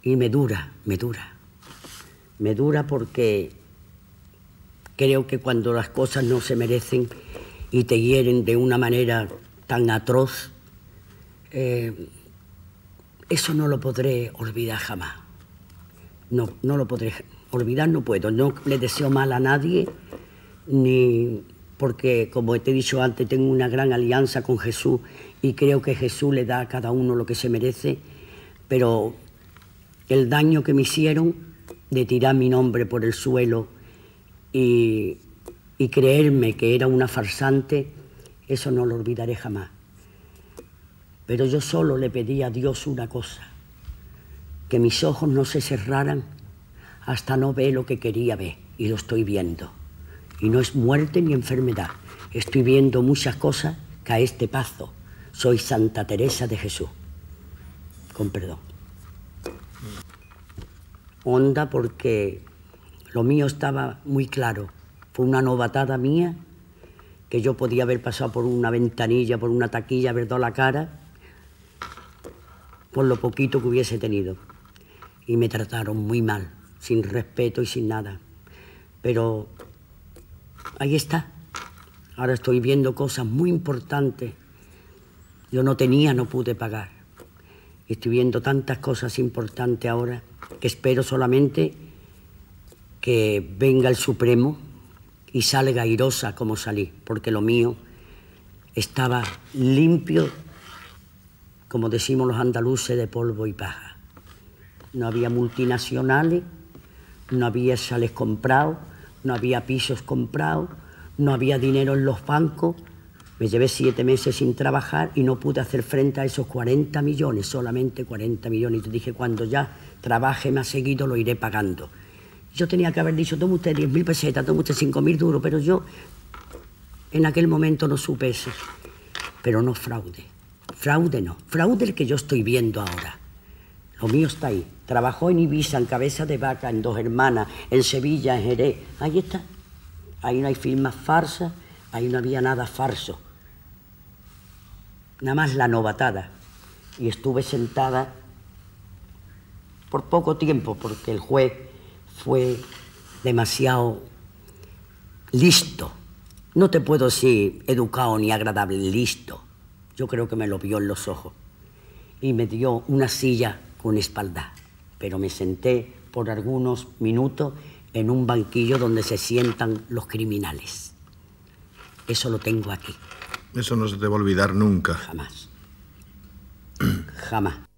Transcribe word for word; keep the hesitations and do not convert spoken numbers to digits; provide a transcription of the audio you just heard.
Y me dura, me dura. Me dura porque creo que cuando las cosas no se merecen y te hieren de una manera tan atroz, eh, eso no lo podré olvidar jamás. No, no lo podré olvidar, no puedo. No le deseo mal a nadie, ni porque, como te he dicho antes, tengo una gran alianza con Jesús y creo que Jesús le da a cada uno lo que se merece, pero el daño que me hicieron de tirar mi nombre por el suelo y, y creerme que era una farsante, eso no lo olvidaré jamás. Pero yo solo le pedí a Dios una cosa, que mis ojos no se cerraran hasta no ver lo que quería ver, y lo estoy viendo. Y no es muerte ni enfermedad, estoy viendo muchas cosas que a este paso soy Santa Teresa de Jesús. Con perdón. Honda porque lo mío estaba muy claro. Fue una novatada mía, que yo podía haber pasado por una ventanilla, por una taquilla, haber dado la cara, por lo poquito que hubiese tenido. Y me trataron muy mal, sin respeto y sin nada. Pero ahí está. Ahora estoy viendo cosas muy importantes. Yo no tenía, no pude pagar. Estoy viendo tantas cosas importantes ahora que espero solamente que venga el Supremo y salga airosa como salí, porque lo mío estaba limpio, como decimos los andaluces, de polvo y paja. No había multinacionales, no había sales comprados, no había pisos comprados, no había dinero en los bancos. Me llevé siete meses sin trabajar y no pude hacer frente a esos cuarenta millones, solamente cuarenta millones. Y te dije, cuando ya trabaje más seguido lo iré pagando. Yo tenía que haber dicho, tome usted diez mil pesetas, tome usted cinco mil duros, pero yo en aquel momento no supe eso. Pero no fraude, fraude no, fraude el que yo estoy viendo ahora. Lo mío está ahí. Trabajó en Ibiza, en Cabeza de Vaca, en Dos Hermanas, en Sevilla, en Jerez. Ahí está. Ahí no hay firmas farsas, ahí no había nada falso. Nada más la novatada. Y estuve sentada por poco tiempo, porque el juez fue demasiado listo. No te puedo decir educado ni agradable, listo. Yo creo que me lo vio en los ojos. Y me dio una silla con espaldar. Pero me senté por algunos minutos en un banquillo donde se sientan los criminales. Eso lo tengo aquí. Eso no se te va a olvidar nunca. Jamás. Jamás.